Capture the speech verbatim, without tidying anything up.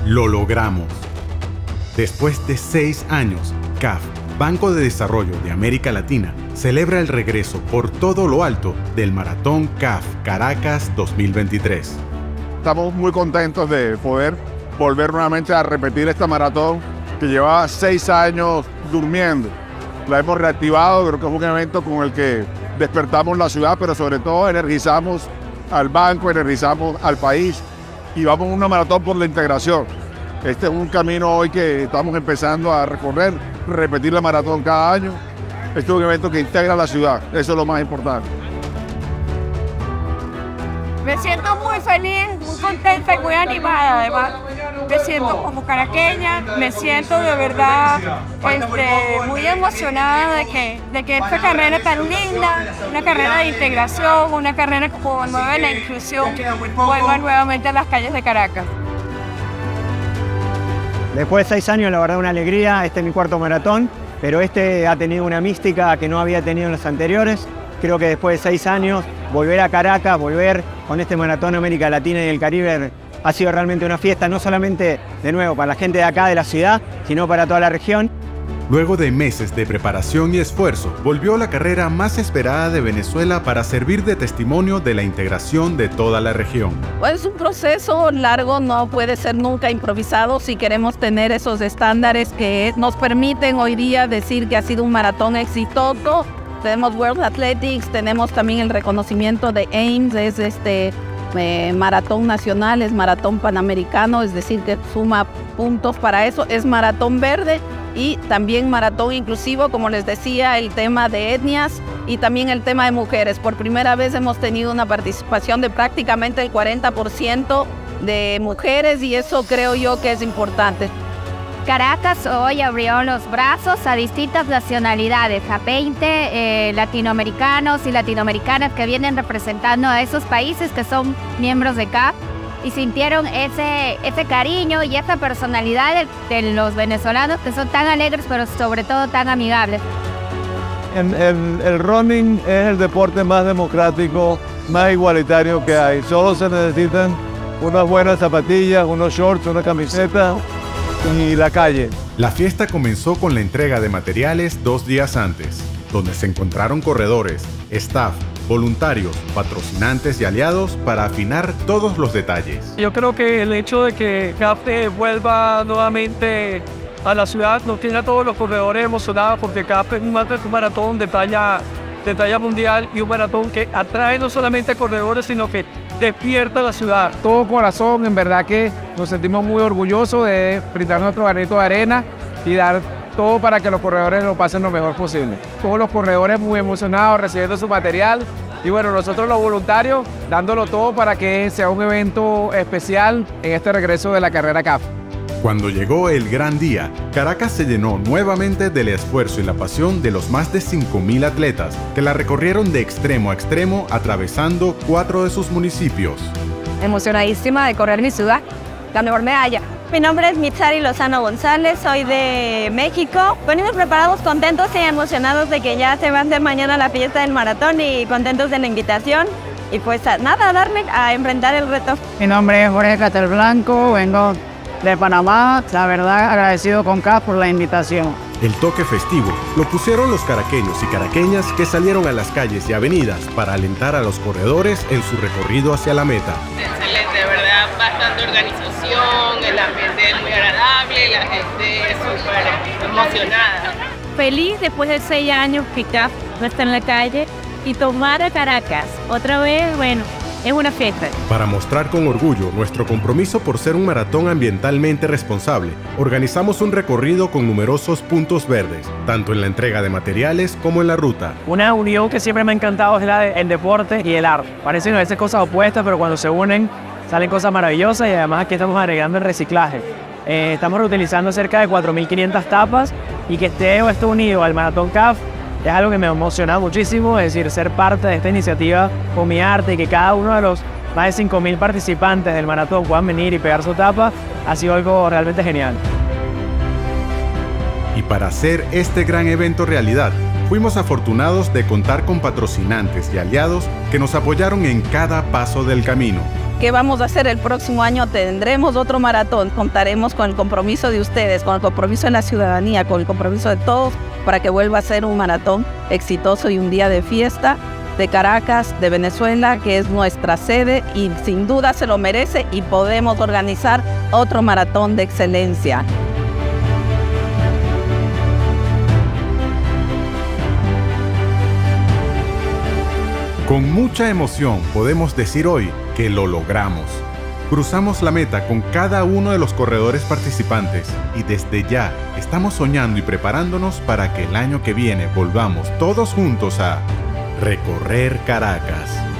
Lo logramos. Después de seis años, C A F, Banco de Desarrollo de América Latina, celebra el regreso por todo lo alto del Maratón C A F Caracas dos mil veintitrés. Estamos muy contentos de poder volver nuevamente a repetir esta maratón que llevaba seis años durmiendo. La hemos reactivado, creo que es un evento con el que despertamos la ciudad, pero sobre todo energizamos al banco, energizamos al país y vamos a una maratón por la integración. Este es un camino hoy que estamos empezando a recorrer, repetir la maratón cada año. Este es un evento que integra la ciudad, eso es lo más importante. Me siento muy feliz, muy contenta y muy animada. Además, me siento como caraqueña, me siento de verdad este, muy emocionada de que, de que esta carrera tan linda, una carrera de integración, una carrera que promueve la inclusión, vuelva nuevamente a las calles de Caracas. Después de seis años, la verdad, una alegría. Este es mi cuarto maratón, pero este ha tenido una mística que no había tenido en los anteriores. Creo que después de seis años, volver a Caracas, volver con este maratón América Latina y el Caribe, ha sido realmente una fiesta, no solamente, de nuevo, para la gente de acá, de la ciudad, sino para toda la región. Luego de meses de preparación y esfuerzo, volvió la carrera más esperada de Venezuela para servir de testimonio de la integración de toda la región. Pues es un proceso largo, no puede ser nunca improvisado si queremos tener esos estándares que nos permiten hoy día decir que ha sido un maratón exitoso. Tenemos World Athletics, tenemos también el reconocimiento de A I M S, es este eh, maratón nacional, es maratón panamericano, es decir, que suma puntos para eso, es maratón verde y también maratón inclusivo, como les decía, el tema de etnias y también el tema de mujeres. Por primera vez hemos tenido una participación de prácticamente el cuarenta por ciento de mujeres y eso creo yo que es importante. Caracas hoy abrió los brazos a distintas nacionalidades, a veinte eh, latinoamericanos y latinoamericanas que vienen representando a esos países que son miembros de C A F y sintieron ese, ese cariño y esa personalidad de, de los venezolanos que son tan alegres pero sobre todo tan amigables. El, el, el running es el deporte más democrático, más igualitario que hay. Solo se necesitan unas buenas zapatillas, unos shorts, una camiseta y la calle. La fiesta comenzó con la entrega de materiales dos días antes, donde se encontraron corredores, staff, voluntarios, patrocinantes y aliados para afinar todos los detalles. Yo creo que el hecho de que C A F vuelva nuevamente a la ciudad nos tiene a todos los corredores emocionados porque C A F es un maratón de talla, de talla mundial y un maratón que atrae no solamente a corredores sino que despierta la ciudad. Todo corazón, en verdad que nos sentimos muy orgullosos de brindar nuestro granito de arena y dar todo para que los corredores lo pasen lo mejor posible. Todos los corredores muy emocionados recibiendo su material y bueno, nosotros los voluntarios dándolo todo para que sea un evento especial en este regreso de la carrera C A F. Cuando llegó el gran día, Caracas se llenó nuevamente del esfuerzo y la pasión de los más de cinco mil atletas que la recorrieron de extremo a extremo atravesando cuatro de sus municipios. Emocionadísima de correr mi ciudad, la mejor medalla. Mi nombre es Mitzari Lozano González, soy de México. Venimos preparados, contentos y emocionados de que ya se va a hacer mañana la fiesta del maratón y contentos de la invitación. Y pues nada, a darle, a enfrentar el reto. Mi nombre es Jorge Castelblanco, vengo de Panamá, la verdad agradecido con C A F por la invitación. El toque festivo lo pusieron los caraqueños y caraqueñas que salieron a las calles y avenidas para alentar a los corredores en su recorrido hacia la meta. Excelente, de verdad, bastante organización, el ambiente es muy agradable, la gente es súper emocionada. Feliz después de seis años que C A F no está en la calle y tomar a Caracas otra vez, bueno, es una fiesta. Para mostrar con orgullo nuestro compromiso por ser un maratón ambientalmente responsable, organizamos un recorrido con numerosos puntos verdes, tanto en la entrega de materiales como en la ruta. Una unión que siempre me ha encantado es la del deporte y el arte. Parecen a veces cosas opuestas, pero cuando se unen salen cosas maravillosas y además aquí estamos agregando el reciclaje. Eh, estamos reutilizando cerca de cuatro mil quinientas tapas y que esté esto unido al maratón C A F es algo que me emociona muchísimo, es decir, ser parte de esta iniciativa con mi arte y que cada uno de los más de cinco mil participantes del maratón puedan venir y pegar su tapa, ha sido algo realmente genial. Y para hacer este gran evento realidad, fuimos afortunados de contar con patrocinantes y aliados que nos apoyaron en cada paso del camino. ¿Qué vamos a hacer el próximo año? Tendremos otro maratón, contaremos con el compromiso de ustedes, con el compromiso de la ciudadanía, con el compromiso de todos para que vuelva a ser un maratón exitoso y un día de fiesta de Caracas, de Venezuela, que es nuestra sede y sin duda se lo merece y podemos organizar otro maratón de excelencia. Con mucha emoción podemos decir hoy que lo logramos. Cruzamos la meta con cada uno de los corredores participantes y desde ya estamos soñando y preparándonos para que el año que viene volvamos todos juntos a recorrer Caracas.